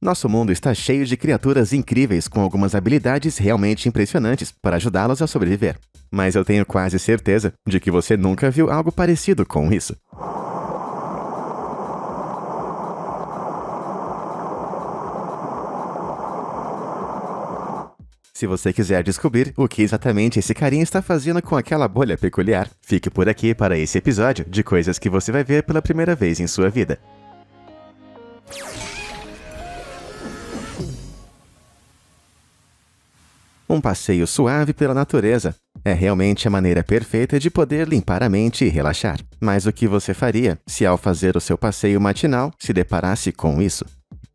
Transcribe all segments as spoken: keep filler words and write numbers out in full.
Nosso mundo está cheio de criaturas incríveis com algumas habilidades realmente impressionantes para ajudá-los a sobreviver. Mas eu tenho quase certeza de que você nunca viu algo parecido com isso. Se você quiser descobrir o que exatamente esse carinha está fazendo com aquela bolha peculiar, fique por aqui para esse episódio de coisas que você vai ver pela primeira vez em sua vida. Um passeio suave pela natureza é realmente a maneira perfeita de poder limpar a mente e relaxar. Mas o que você faria se ao fazer o seu passeio matinal se deparasse com isso?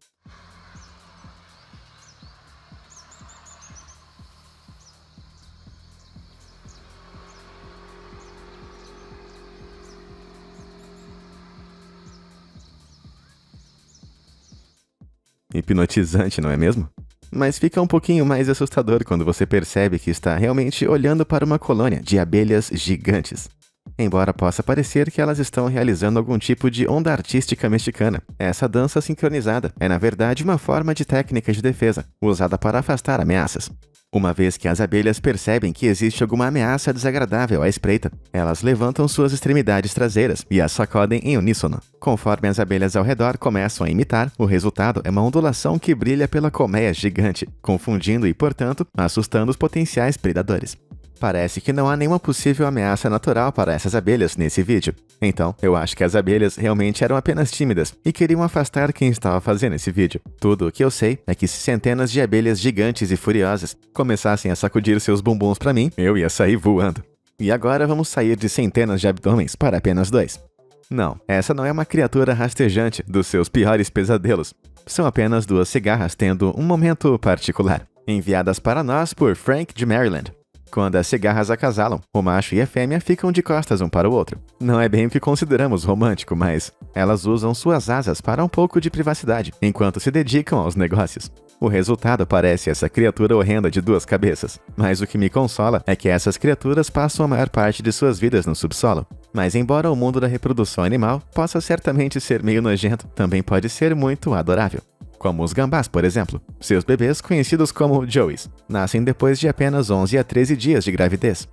Hipnotizante, não é mesmo? Mas fica um pouquinho mais assustador quando você percebe que está realmente olhando para uma colônia de abelhas gigantes. Embora possa parecer que elas estão realizando algum tipo de onda artística mexicana, essa dança sincronizada é na verdade uma forma de técnica de defesa, usada para afastar ameaças. Uma vez que as abelhas percebem que existe alguma ameaça desagradável à espreita, elas levantam suas extremidades traseiras e as sacodem em uníssono. Conforme as abelhas ao redor começam a imitar, o resultado é uma ondulação que brilha pela colmeia gigante, confundindo e, portanto, assustando os potenciais predadores. Parece que não há nenhuma possível ameaça natural para essas abelhas nesse vídeo. Então, eu acho que as abelhas realmente eram apenas tímidas e queriam afastar quem estava fazendo esse vídeo. Tudo o que eu sei é que se centenas de abelhas gigantes e furiosas começassem a sacudir seus bumbuns para mim, eu ia sair voando. E agora vamos sair de centenas de abdômenes para apenas dois. Não, essa não é uma criatura rastejante dos seus piores pesadelos. São apenas duas cigarras tendo um momento particular, enviadas para nós por Frank de Maryland. Quando as cigarras acasalam, o macho e a fêmea ficam de costas um para o outro. Não é bem o que consideramos romântico, mas elas usam suas asas para um pouco de privacidade, enquanto se dedicam aos negócios. O resultado parece essa criatura horrenda de duas cabeças. Mas o que me consola é que essas criaturas passam a maior parte de suas vidas no subsolo. Mas embora o mundo da reprodução animal possa certamente ser meio nojento, também pode ser muito adorável. Como os gambás, por exemplo. Seus bebês, conhecidos como joeys, nascem depois de apenas onze a treze dias de gravidez.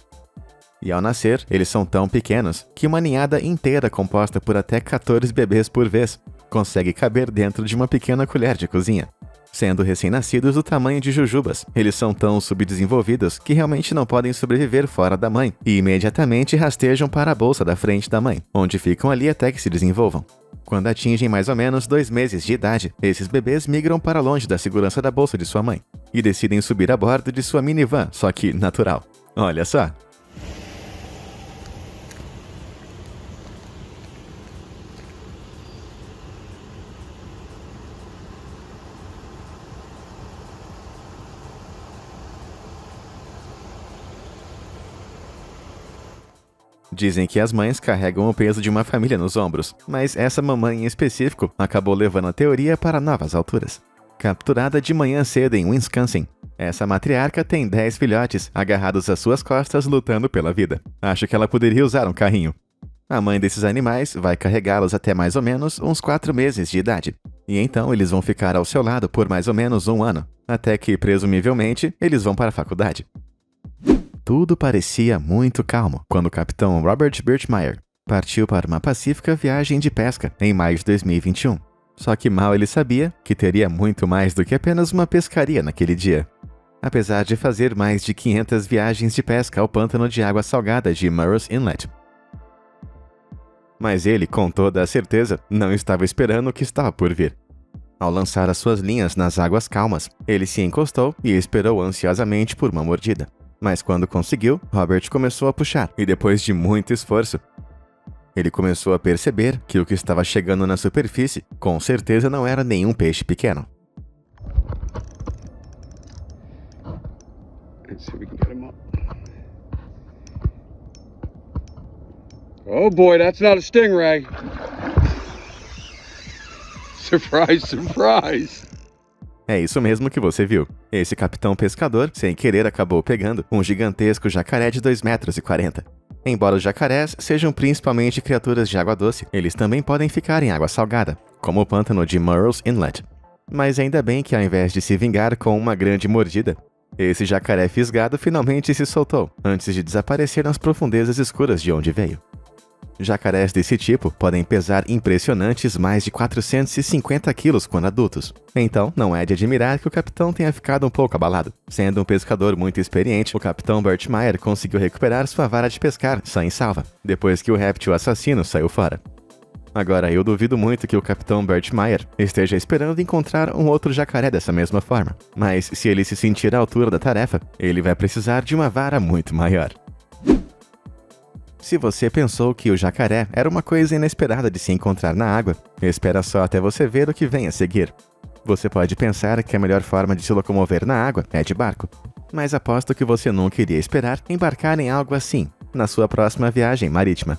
E ao nascer, eles são tão pequenos que uma ninhada inteira composta por até quatorze bebês por vez consegue caber dentro de uma pequena colher de cozinha. Sendo recém-nascidos do tamanho de jujubas, eles são tão subdesenvolvidos que realmente não podem sobreviver fora da mãe e imediatamente rastejam para a bolsa da frente da mãe, onde ficam ali até que se desenvolvam. Quando atingem mais ou menos dois meses de idade, esses bebês migram para longe da segurança da bolsa de sua mãe e decidem subir a bordo de sua minivan, só que natural. Olha só! Dizem que as mães carregam o peso de uma família nos ombros, mas essa mamãe em específico acabou levando a teoria para novas alturas. Capturada de manhã cedo em Wisconsin, essa matriarca tem dez filhotes agarrados às suas costas lutando pela vida. Acho que ela poderia usar um carrinho. A mãe desses animais vai carregá-los até mais ou menos uns quatro meses de idade. E então eles vão ficar ao seu lado por mais ou menos um ano, até que, presumivelmente, eles vão para a faculdade. Tudo parecia muito calmo quando o capitão Robert Birchmeier partiu para uma pacífica viagem de pesca em maio de dois mil e vinte e um. Só que mal ele sabia que teria muito mais do que apenas uma pescaria naquele dia. Apesar de fazer mais de quinhentas viagens de pesca ao pântano de água salgada de Murray's Inlet. Mas ele, com toda a certeza, não estava esperando o que estava por vir. Ao lançar as suas linhas nas águas calmas, ele se encostou e esperou ansiosamente por uma mordida. Mas quando conseguiu, Robert começou a puxar, e depois de muito esforço, ele começou a perceber que o que estava chegando na superfície, com certeza não era nenhum peixe pequeno. Let's see if we can get him up. Oh boy, that's not a stingray. Surprise, surprise. É isso mesmo que você viu. Esse capitão pescador, sem querer, acabou pegando um gigantesco jacaré de dois metros e quarenta. Embora os jacarés sejam principalmente criaturas de água doce, eles também podem ficar em água salgada, como o pântano de Murray's Inlet. Mas ainda bem que ao invés de se vingar com uma grande mordida, esse jacaré fisgado finalmente se soltou, antes de desaparecer nas profundezas escuras de onde veio. Jacarés desse tipo podem pesar impressionantes mais de quatrocentos e cinquenta quilos quando adultos. Então, não é de admirar que o capitão tenha ficado um pouco abalado. Sendo um pescador muito experiente, o capitão Burt Meyer conseguiu recuperar sua vara de pescar, sã e salva, depois que o réptil assassino saiu fora. Agora, eu duvido muito que o capitão Burt Meyer esteja esperando encontrar um outro jacaré dessa mesma forma. Mas, se ele se sentir à altura da tarefa, ele vai precisar de uma vara muito maior. Se você pensou que o jacaré era uma coisa inesperada de se encontrar na água, espera só até você ver o que vem a seguir. Você pode pensar que a melhor forma de se locomover na água é de barco, mas aposto que você nunca iria esperar embarcar em algo assim, na sua próxima viagem marítima.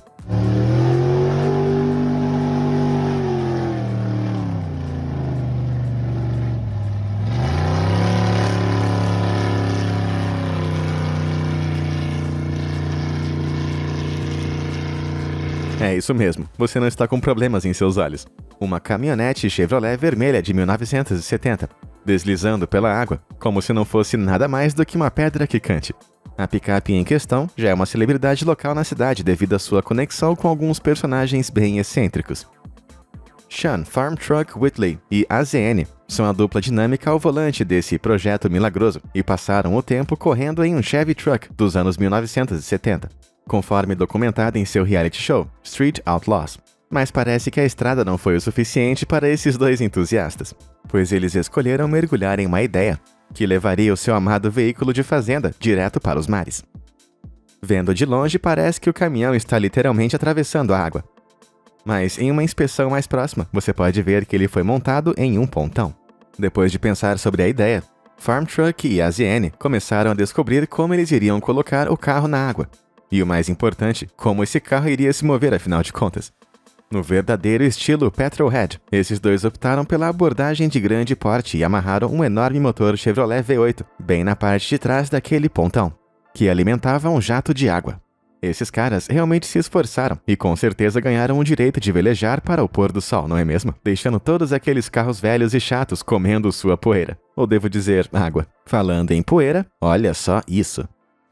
É isso mesmo, você não está com problemas em seus olhos. Uma caminhonete Chevrolet vermelha de mil novecentos e setenta, deslizando pela água, como se não fosse nada mais do que uma pedra quicante. A picape em questão já é uma celebridade local na cidade devido à sua conexão com alguns personagens bem excêntricos. Sean Farm Truck Whitley e A Z N são a dupla dinâmica ao volante desse projeto milagroso e passaram o tempo correndo em um Chevy Truck dos anos mil novecentos e setenta. Conforme documentado em seu reality show, Street Outlaws. Mas parece que a estrada não foi o suficiente para esses dois entusiastas, pois eles escolheram mergulhar em uma ideia que levaria o seu amado veículo de fazenda direto para os mares. Vendo de longe, parece que o caminhão está literalmente atravessando a água. Mas em uma inspeção mais próxima, você pode ver que ele foi montado em um pontão. Depois de pensar sobre a ideia, Farm Truck e A Z N começaram a descobrir como eles iriam colocar o carro na água. E o mais importante, como esse carro iria se mover afinal de contas. No verdadeiro estilo Petrolhead, esses dois optaram pela abordagem de grande porte e amarraram um enorme motor Chevrolet V oito bem na parte de trás daquele pontão, que alimentava um jato de água. Esses caras realmente se esforçaram e com certeza ganharam o direito de velejar para o pôr do sol, não é mesmo? Deixando todos aqueles carros velhos e chatos comendo sua poeira. Ou devo dizer, água. Falando em poeira, olha só isso.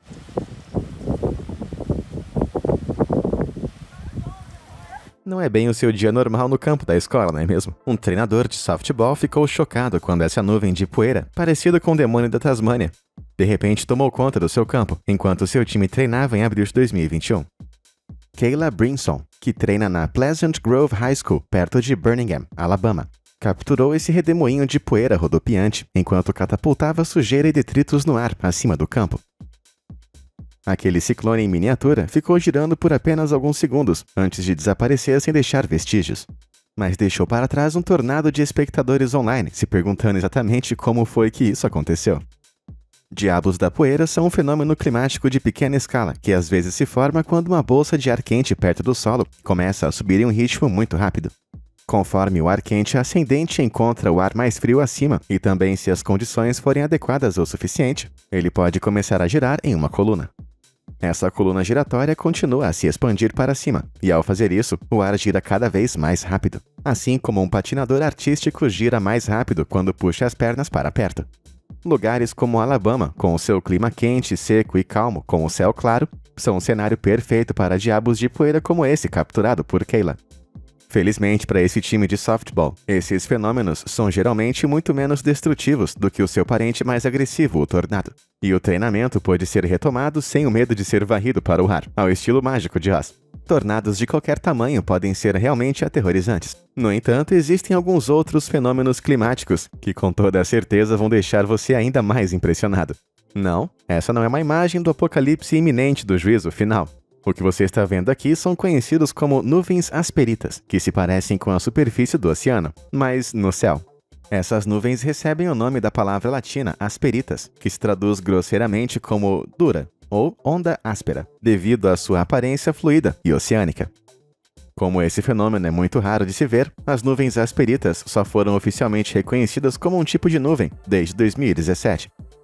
Não é bem o seu dia normal no campo da escola, não é mesmo? Um treinador de softball ficou chocado quando essa nuvem de poeira, parecida com o demônio da Tasmânia, de repente tomou conta do seu campo, enquanto seu time treinava em abril de dois mil e vinte e um. Kayla Brinson, que treina na Pleasant Grove High School, perto de Birmingham, Alabama, capturou esse redemoinho de poeira rodopiante enquanto catapultava sujeira e detritos no ar acima do campo. Aquele ciclone em miniatura ficou girando por apenas alguns segundos antes de desaparecer sem deixar vestígios. Mas deixou para trás um tornado de espectadores online se perguntando exatamente como foi que isso aconteceu. Diabos da poeira são um fenômeno climático de pequena escala que às vezes se forma quando uma bolsa de ar quente perto do solo começa a subir em um ritmo muito rápido. Conforme o ar quente ascendente encontra o ar mais frio acima e também se as condições forem adequadas o suficiente, ele pode começar a girar em uma coluna. Essa coluna giratória continua a se expandir para cima, e ao fazer isso, o ar gira cada vez mais rápido, assim como um patinador artístico gira mais rápido quando puxa as pernas para perto. Lugares como Alabama, com o seu clima quente, seco e calmo, com o céu claro, são um cenário perfeito para diabos de poeira como esse capturado por Kayla. Felizmente para esse time de softball, esses fenômenos são geralmente muito menos destrutivos do que o seu parente mais agressivo, o tornado. E o treinamento pode ser retomado sem o medo de ser varrido para o ar, ao estilo mágico de Oz. Tornados de qualquer tamanho podem ser realmente aterrorizantes. No entanto, existem alguns outros fenômenos climáticos que com toda certeza vão deixar você ainda mais impressionado. Não, essa não é uma imagem do apocalipse iminente do juízo final. O que você está vendo aqui são conhecidos como nuvens asperitas, que se parecem com a superfície do oceano, mas no céu. Essas nuvens recebem o nome da palavra latina asperitas, que se traduz grosseiramente como dura ou onda áspera, devido à sua aparência fluida e oceânica. Como esse fenômeno é muito raro de se ver, as nuvens asperitas só foram oficialmente reconhecidas como um tipo de nuvem desde dois mil e dezessete.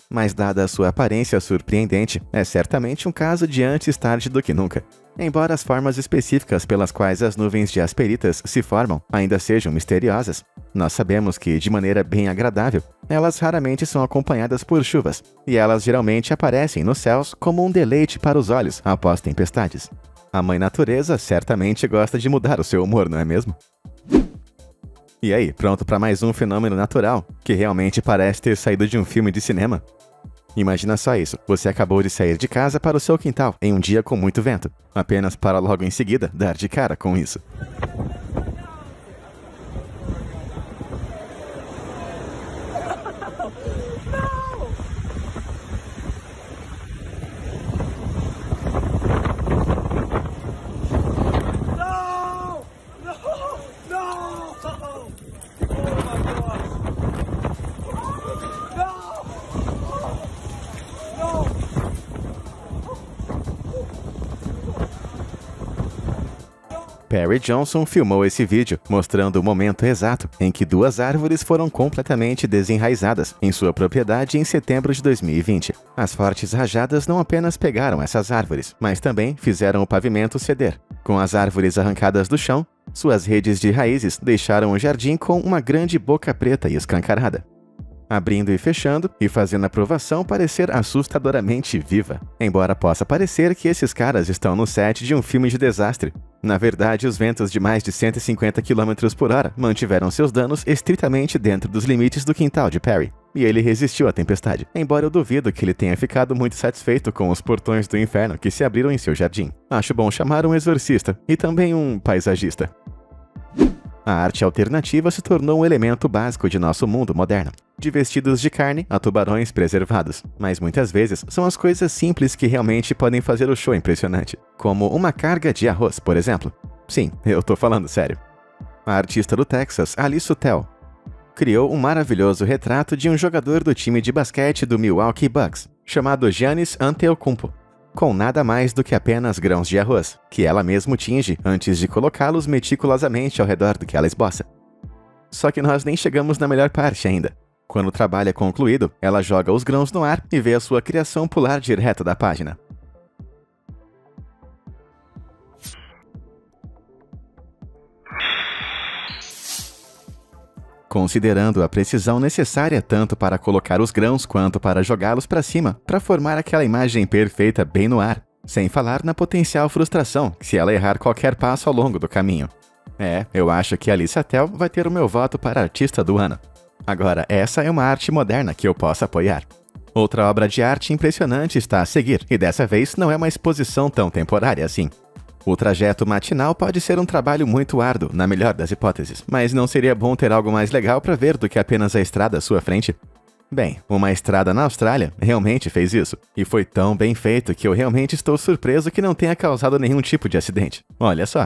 Mas dada a sua aparência surpreendente, é certamente um caso de antes tarde do que nunca. Embora as formas específicas pelas quais as nuvens de asperitas se formam ainda sejam misteriosas, nós sabemos que, de maneira bem agradável, elas raramente são acompanhadas por chuvas, e elas geralmente aparecem nos céus como um deleite para os olhos após tempestades. A mãe natureza certamente gosta de mudar o seu humor, não é mesmo? E aí, pronto para mais um fenômeno natural, que realmente parece ter saído de um filme de cinema? Imagina só isso, você acabou de sair de casa para o seu quintal em um dia com muito vento, apenas para logo em seguida dar de cara com isso. Perry Johnson filmou esse vídeo, mostrando o momento exato em que duas árvores foram completamente desenraizadas em sua propriedade em setembro de dois mil e vinte. As fortes rajadas não apenas pegaram essas árvores, mas também fizeram o pavimento ceder. Com as árvores arrancadas do chão, suas redes de raízes deixaram o jardim com uma grande boca preta e escancarada, abrindo e fechando e fazendo a provação parecer assustadoramente viva. Embora possa parecer que esses caras estão no set de um filme de desastre, na verdade, os ventos de mais de cento e cinquenta quilômetros por hora mantiveram seus danos estritamente dentro dos limites do quintal de Perry, e ele resistiu à tempestade, embora eu duvido que ele tenha ficado muito satisfeito com os portões do inferno que se abriram em seu jardim. Acho bom chamar um exorcista e também um paisagista. A arte alternativa se tornou um elemento básico de nosso mundo moderno, de vestidos de carne a tubarões preservados. Mas muitas vezes são as coisas simples que realmente podem fazer o show impressionante, como uma carga de arroz, por exemplo. Sim, eu tô falando sério. A artista do Texas, Alice Sutel, criou um maravilhoso retrato de um jogador do time de basquete do Milwaukee Bucks, chamado Giannis Antetokounmpo, com nada mais do que apenas grãos de arroz, que ela mesma tinge antes de colocá-los meticulosamente ao redor do que ela esboça. Só que nós nem chegamos na melhor parte ainda. Quando o trabalho é concluído, ela joga os grãos no ar e vê a sua criação pular direto da página. Considerando a precisão necessária tanto para colocar os grãos quanto para jogá-los para cima, para formar aquela imagem perfeita bem no ar, sem falar na potencial frustração se ela errar qualquer passo ao longo do caminho. É, eu acho que Alice Sutel vai ter o meu voto para artista do ano. Agora, essa é uma arte moderna que eu posso apoiar. Outra obra de arte impressionante está a seguir, e dessa vez não é uma exposição tão temporária assim. O trajeto matinal pode ser um trabalho muito árduo, na melhor das hipóteses, mas não seria bom ter algo mais legal para ver do que apenas a estrada à sua frente? Bem, uma estrada na Austrália realmente fez isso, e foi tão bem feito que eu realmente estou surpreso que não tenha causado nenhum tipo de acidente. Olha só.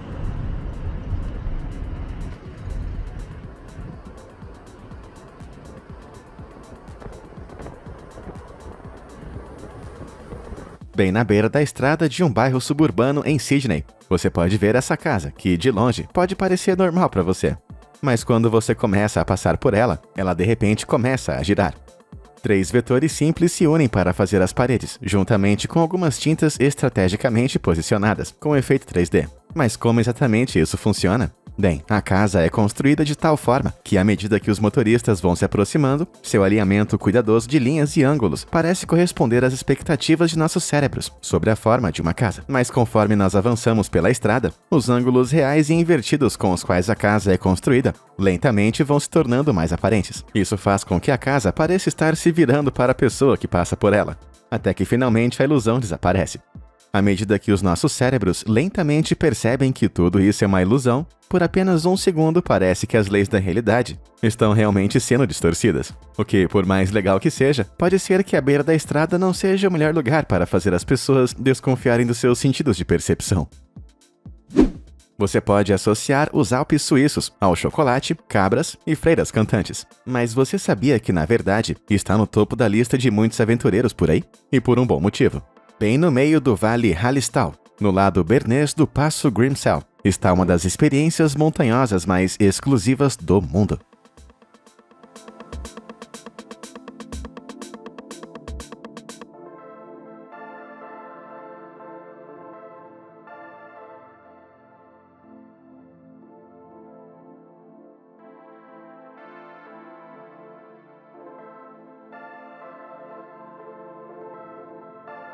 Bem na beira da estrada de um bairro suburbano em Sydney, você pode ver essa casa, que de longe pode parecer normal para você. Mas quando você começa a passar por ela, ela de repente começa a girar. Três vetores simples se unem para fazer as paredes, juntamente com algumas tintas estrategicamente posicionadas, com efeito três D. Mas como exatamente isso funciona? Bem, a casa é construída de tal forma que, à medida que os motoristas vão se aproximando, seu alinhamento cuidadoso de linhas e ângulos parece corresponder às expectativas de nossos cérebros sobre a forma de uma casa. Mas conforme nós avançamos pela estrada, os ângulos reais e invertidos com os quais a casa é construída lentamente vão se tornando mais aparentes. Isso faz com que a casa pareça estar se virando para a pessoa que passa por ela, até que finalmente a ilusão desaparece. À medida que os nossos cérebros lentamente percebem que tudo isso é uma ilusão, por apenas um segundo parece que as leis da realidade estão realmente sendo distorcidas. O que, por mais legal que seja, pode ser que a beira da estrada não seja o melhor lugar para fazer as pessoas desconfiarem dos seus sentidos de percepção. Você pode associar os Alpes suíços ao chocolate, cabras e freiras cantantes. Mas você sabia que, na verdade, está no topo da lista de muitos aventureiros por aí? E por um bom motivo. Bem no meio do Vale Hallistal, no lado bernês do Passo Grimsel, está uma das experiências montanhosas mais exclusivas do mundo.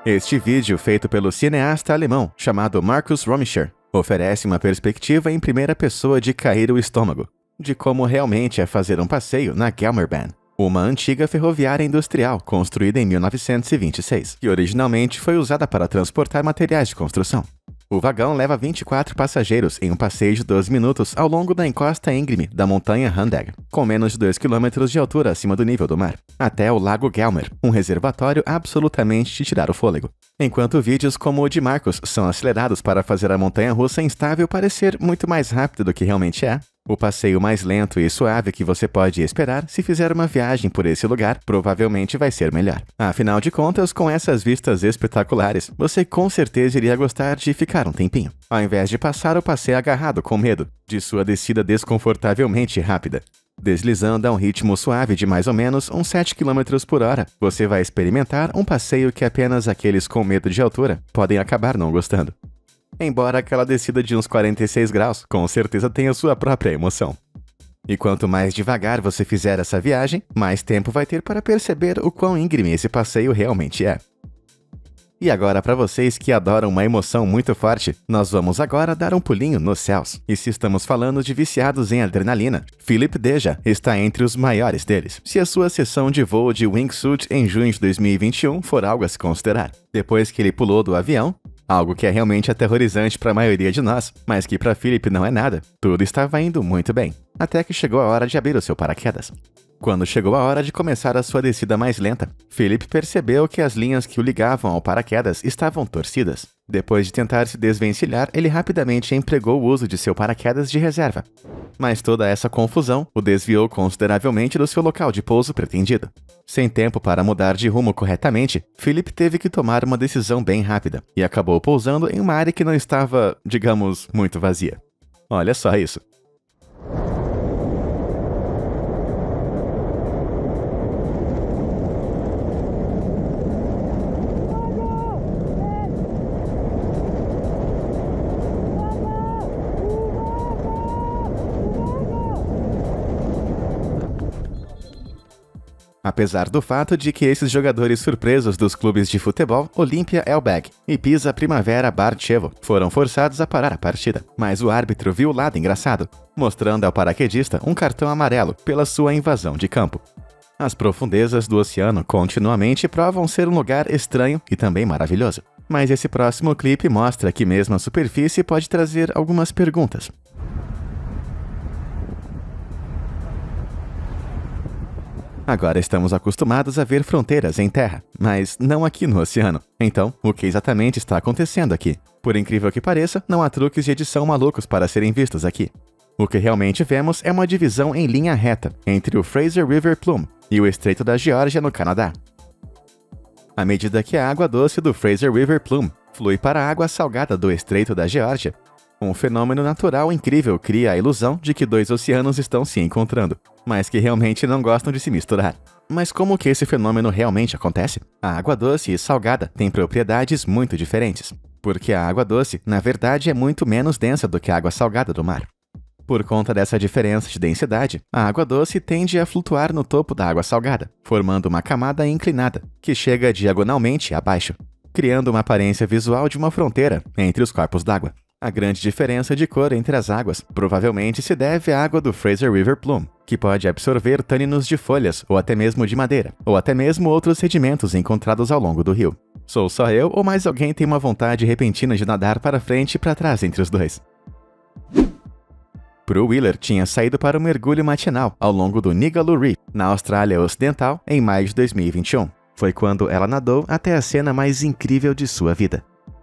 Este vídeo, feito pelo cineasta alemão chamado Markus Romischer, oferece uma perspectiva em primeira pessoa de cair o estômago, de como realmente é fazer um passeio na Gelmerbahn, uma antiga ferroviária industrial construída em mil novecentos e vinte e seis, que originalmente foi usada para transportar materiais de construção. O vagão leva vinte e quatro passageiros em um passeio de doze minutos ao longo da encosta íngreme da montanha Handegg, com menos de dois quilômetros de altura acima do nível do mar, até o Lago Gelmer, um reservatório absolutamente de tirar o fôlego. Enquanto vídeos como o de Marcos são acelerados para fazer a montanha-russa instável parecer muito mais rápida do que realmente é, o passeio mais lento e suave que você pode esperar se fizer uma viagem por esse lugar provavelmente vai ser melhor. Afinal de contas, com essas vistas espetaculares, você com certeza iria gostar de ficar um tempinho, ao invés de passar o passeio agarrado com medo de sua descida desconfortavelmente rápida. Deslizando a um ritmo suave de mais ou menos uns sete quilômetros por hora, você vai experimentar um passeio que apenas aqueles com medo de altura podem acabar não gostando. Embora aquela descida de uns quarenta e seis graus com certeza tenha sua própria emoção. E quanto mais devagar você fizer essa viagem, mais tempo vai ter para perceber o quão íngreme esse passeio realmente é. E agora, para vocês que adoram uma emoção muito forte, nós vamos agora dar um pulinho nos céus. E se estamos falando de viciados em adrenalina, Philip Deja está entre os maiores deles, se a sua sessão de voo de wingsuit em junho de dois mil e vinte e um for algo a se considerar. Depois que ele pulou do avião, algo que é realmente aterrorizante para a maioria de nós, mas que para Philip não é nada, tudo estava indo muito bem, até que chegou a hora de abrir o seu paraquedas. Quando chegou a hora de começar a sua descida mais lenta, Philip percebeu que as linhas que o ligavam ao paraquedas estavam torcidas. Depois de tentar se desvencilhar, ele rapidamente empregou o uso de seu paraquedas de reserva. Mas toda essa confusão o desviou consideravelmente do seu local de pouso pretendido. Sem tempo para mudar de rumo corretamente, Philip teve que tomar uma decisão bem rápida e acabou pousando em uma área que não estava, digamos, muito vazia. Olha só isso. Apesar do fato de que esses jogadores surpresos dos clubes de futebol Olimpia Elbeg e Pisa Primavera Barchevo foram forçados a parar a partida, mas o árbitro viu o lado engraçado, mostrando ao paraquedista um cartão amarelo pela sua invasão de campo. As profundezas do oceano continuamente provam ser um lugar estranho e também maravilhoso, mas esse próximo clipe mostra que mesmo a superfície pode trazer algumas perguntas. Agora estamos acostumados a ver fronteiras em terra, mas não aqui no oceano. Então, o que exatamente está acontecendo aqui? Por incrível que pareça, não há truques de edição malucos para serem vistos aqui. O que realmente vemos é uma divisão em linha reta entre o Fraser River Plume e o Estreito da Geórgia no Canadá. À medida que a água doce do Fraser River Plume flui para a água salgada do Estreito da Geórgia, um fenômeno natural incrível cria a ilusão de que dois oceanos estão se encontrando, mas que realmente não gostam de se misturar. Mas como que esse fenômeno realmente acontece? A água doce e salgada têm propriedades muito diferentes, porque a água doce, na verdade, é muito menos densa do que a água salgada do mar. Por conta dessa diferença de densidade, a água doce tende a flutuar no topo da água salgada, formando uma camada inclinada, que chega diagonalmente abaixo, criando uma aparência visual de uma fronteira entre os corpos d'água. A grande diferença de cor entre as águas provavelmente se deve à água do Fraser River Plume, que pode absorver tâninos de folhas ou até mesmo de madeira, ou até mesmo outros sedimentos encontrados ao longo do rio. Sou só eu ou mais alguém tem uma vontade repentina de nadar para frente e para trás entre os dois? Prue Wheeler tinha saído para um mergulho matinal ao longo do Nigalu Reef, na Austrália Ocidental, em maio de dois mil e vinte e um. Foi quando ela nadou até a cena mais incrível de sua vida.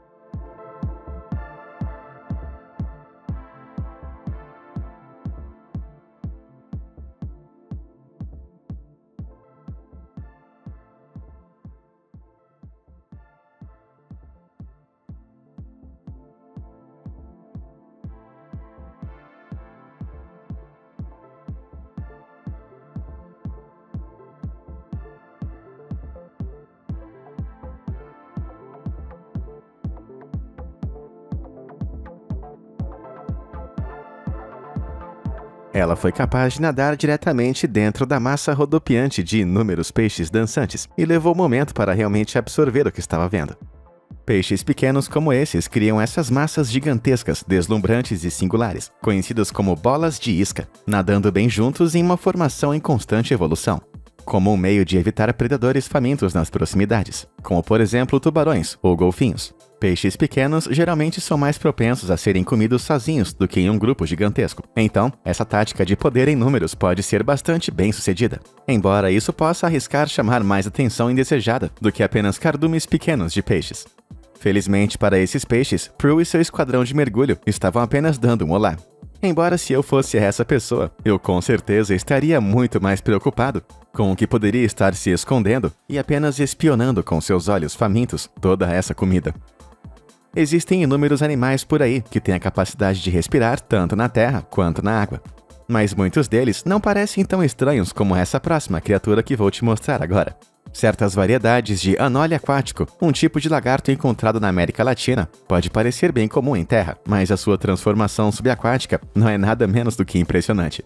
Ela foi capaz de nadar diretamente dentro da massa rodopiante de inúmeros peixes dançantes e levou um momento para realmente absorver o que estava vendo. Peixes pequenos como esses criam essas massas gigantescas, deslumbrantes e singulares, conhecidas como bolas de isca, nadando bem juntos em uma formação em constante evolução, como um meio de evitar predadores famintos nas proximidades, como por exemplo tubarões ou golfinhos. Peixes pequenos geralmente são mais propensos a serem comidos sozinhos do que em um grupo gigantesco. Então, essa tática de poder em números pode ser bastante bem sucedida, embora isso possa arriscar chamar mais atenção indesejada do que apenas cardumes pequenos de peixes. Felizmente para esses peixes, Prue e seu esquadrão de mergulho estavam apenas dando um olá. Embora se eu fosse essa pessoa, eu com certeza estaria muito mais preocupado com o que poderia estar se escondendo e apenas espionando com seus olhos famintos toda essa comida. Existem inúmeros animais por aí que têm a capacidade de respirar tanto na terra quanto na água. Mas muitos deles não parecem tão estranhos como essa próxima criatura que vou te mostrar agora. Certas variedades de anole aquático, um tipo de lagarto encontrado na América Latina, pode parecer bem comum em terra, mas a sua transformação subaquática não é nada menos do que impressionante.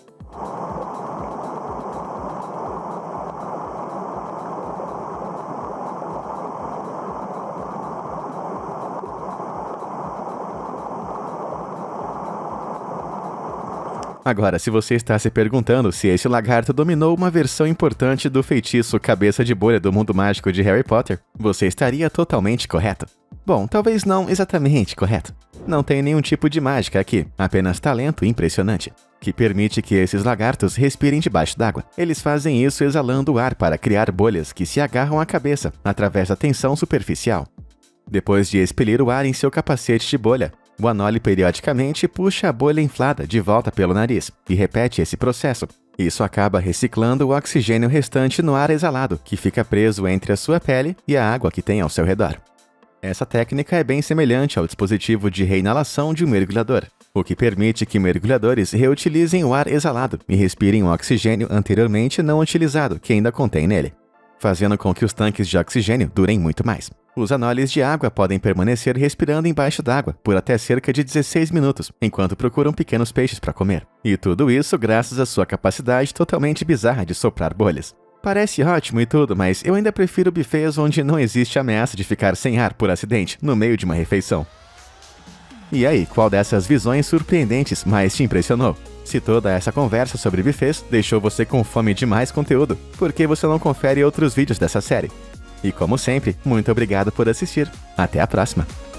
Agora, se você está se perguntando se esse lagarto dominou uma versão importante do feitiço Cabeça de Bolha do mundo mágico de Harry Potter, você estaria totalmente correto. Bom, talvez não exatamente correto. Não tem nenhum tipo de mágica aqui, apenas talento impressionante, que permite que esses lagartos respirem debaixo d'água. Eles fazem isso exalando o ar para criar bolhas que se agarram à cabeça através da tensão superficial. Depois de expelir o ar em seu capacete de bolha, o anole periodicamente puxa a bolha inflada de volta pelo nariz e repete esse processo. Isso acaba reciclando o oxigênio restante no ar exalado, que fica preso entre a sua pele e a água que tem ao seu redor. Essa técnica é bem semelhante ao dispositivo de reinalação de um mergulhador, o que permite que mergulhadores reutilizem o ar exalado e respirem o oxigênio anteriormente não utilizado que ainda contém nele, fazendo com que os tanques de oxigênio durem muito mais. Os anoles de água podem permanecer respirando embaixo d'água por até cerca de dezesseis minutos, enquanto procuram pequenos peixes para comer. E tudo isso graças à sua capacidade totalmente bizarra de soprar bolhas. Parece ótimo e tudo, mas eu ainda prefiro buffets onde não existe ameaça de ficar sem ar por acidente no meio de uma refeição. E aí, qual dessas visões surpreendentes mais te impressionou? Se toda essa conversa sobre buffets deixou você com fome de mais conteúdo, por que você não confere outros vídeos dessa série? E como sempre, muito obrigado por assistir. Até a próxima!